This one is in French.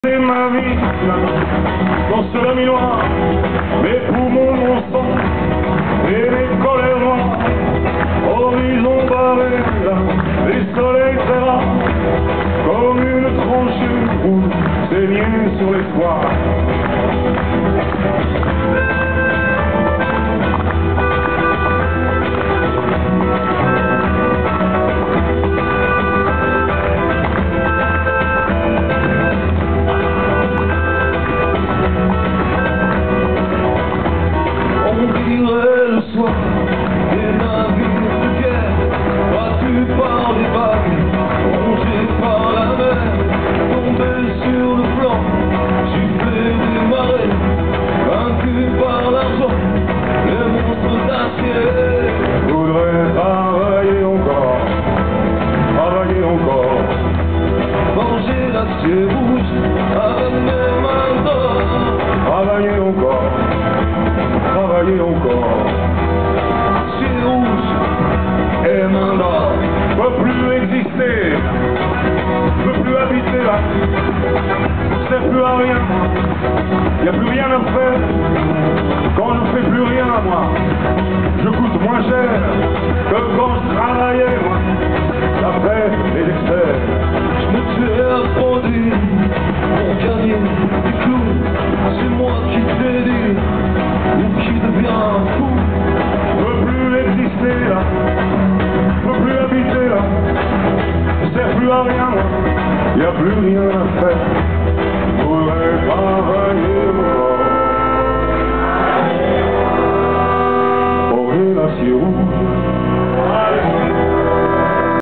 C'est ma vie, dans ce lami noir, mes poumons, mon sang, et mes colères noires, horizon barré, les soleils très rares, comme une tranche rouge, saignée sur les toits. Le soir des navires de guerre, battus par les vagues, rongés par la mer, tombés sur le flanc, giflés des marées, vaincus par l'argent, les monstres d'acier. Je voudrais travailler encore, Venger l'acier rouge avec mes mains d'or. travailler encore. Ciel rouge et main d'or. Je peux plus exister, je peux plus habiter là, ça sert plus à rien, y a plus rien à faire, quand je fais plus rien à moi, je coûte moins cher que quand je travaillais moi, la paix et l'excès. Je me tuais à produire pour gagner des clous. C'est moi qui t'ai dit ou qui devient fou. Je peux plus exister là, je peux plus habiter là, ça sert plus à rien moi, y a plus rien à faire, je voudrais travailler encore. Oh, et l'acier rouge